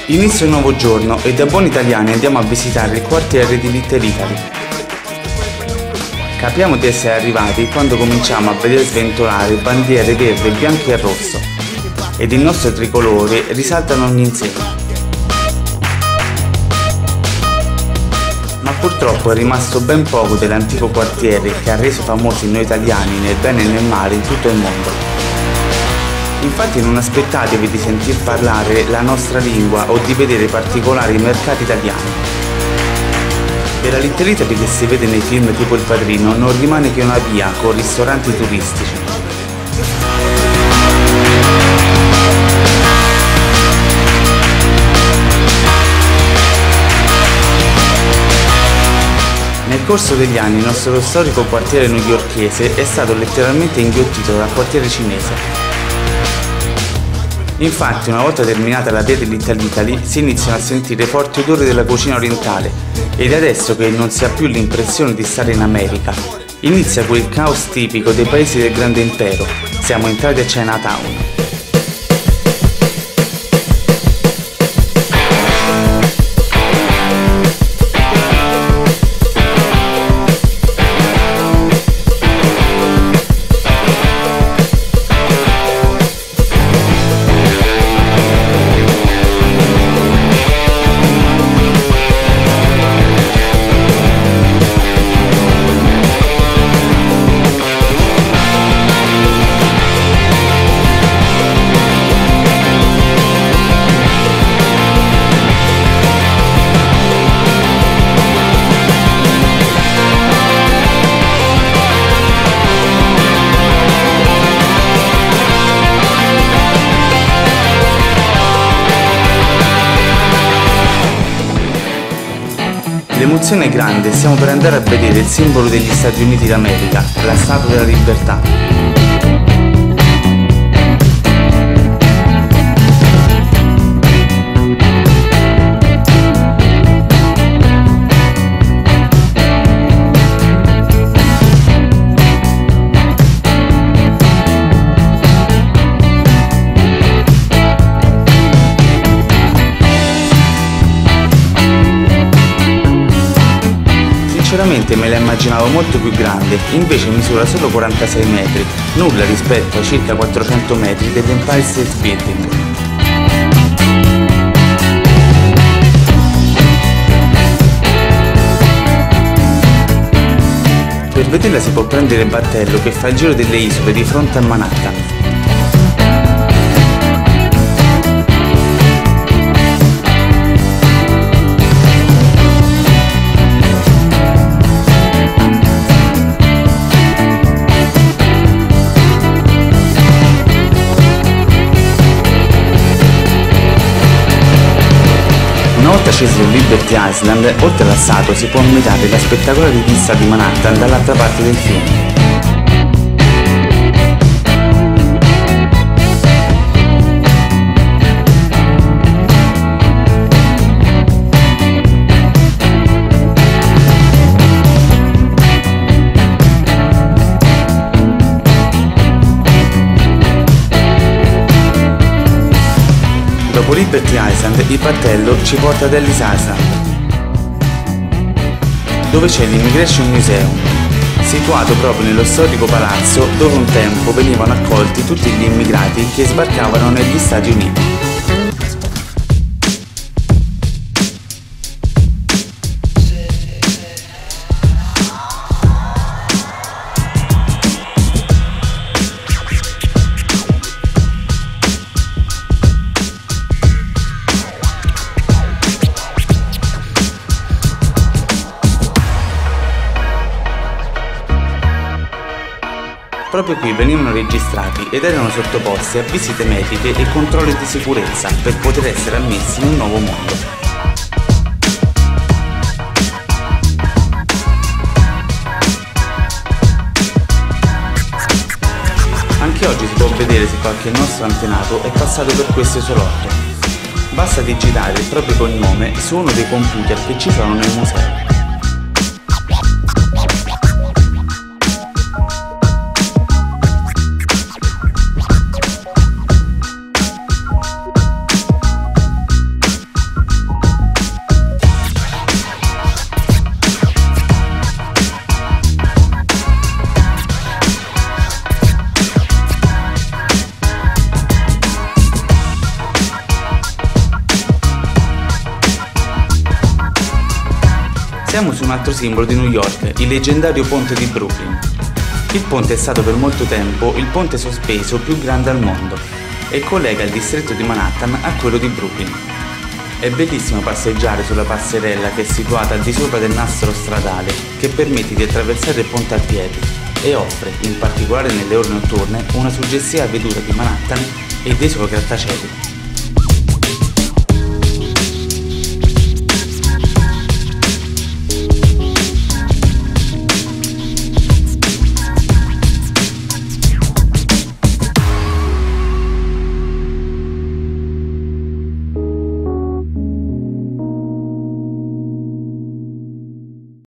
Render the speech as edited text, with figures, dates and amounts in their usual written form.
Inizia un nuovo giorno e da buoni italiani andiamo a visitare il quartiere di Little Italy. Capiamo di essere arrivati quando cominciamo a vedere sventolare bandiere verde, bianco e rosso ed il nostro tricolore risaltano ogni insieme. Ma purtroppo è rimasto ben poco dell'antico quartiere che ha reso famosi noi italiani nel bene e nel male in tutto il mondo. Infatti non aspettatevi di sentir parlare la nostra lingua o di vedere particolari mercati italiani. Della Little Italy che si vede nei film tipo Il Padrino non rimane che una via con ristoranti turistici. Nel corso degli anni il nostro storico quartiere newyorkese è stato letteralmente inghiottito dal quartiere cinese. Infatti, una volta terminata la via di Little Italy, si iniziano a sentire forti odori della cucina orientale ed adesso che non si ha più l'impressione di stare in America, inizia quel caos tipico dei paesi del grande impero. Siamo entrati a Chinatown. L'emozione è grande, stiamo per andare a vedere il simbolo degli Stati Uniti d'America, la Statua della Libertà. Sinceramente me la immaginavo molto più grande, invece misura solo 46 metri, nulla rispetto ai circa 400 metri dell'Empire State Building. Per vederla si può prendere il battello che fa il giro delle isole di fronte a Manhattan. Una volta scesi su Liberty Island, oltre alla statua si può ammirare la spettacolare vista di Manhattan dall'altra parte del fiume. Dopo Liberty Island, il battello ci porta ad Ellis Island, dove c'è l'Immigration Museum, situato proprio nello storico palazzo dove un tempo venivano accolti tutti gli immigrati che sbarcavano negli Stati Uniti. Proprio qui venivano registrati ed erano sottoposti a visite mediche e controlli di sicurezza per poter essere ammessi in un nuovo mondo. Anche oggi si può vedere se qualche nostro antenato è passato per questo isolotto. Basta digitare il proprio cognome su uno dei computer che ci sono nel museo. Siamo su un altro simbolo di New York, il leggendario ponte di Brooklyn. Il ponte è stato per molto tempo il ponte sospeso più grande al mondo e collega il distretto di Manhattan a quello di Brooklyn. È bellissimo passeggiare sulla passerella che è situata al di sopra del nastro stradale che permette di attraversare il ponte a piedi e offre, in particolare nelle ore notturne, una suggestiva veduta di Manhattan e dei suoi grattacieli.